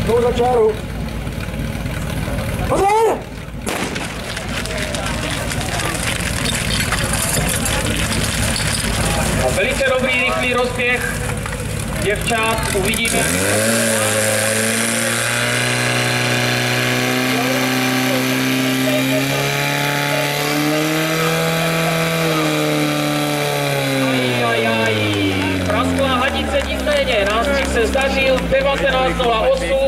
Jdou za čáru. Pozor! Velice dobrý rychlý rozběh děvčat, uvidíme. Praskla hadice, nicméně nástřih se zdařil, 19:08.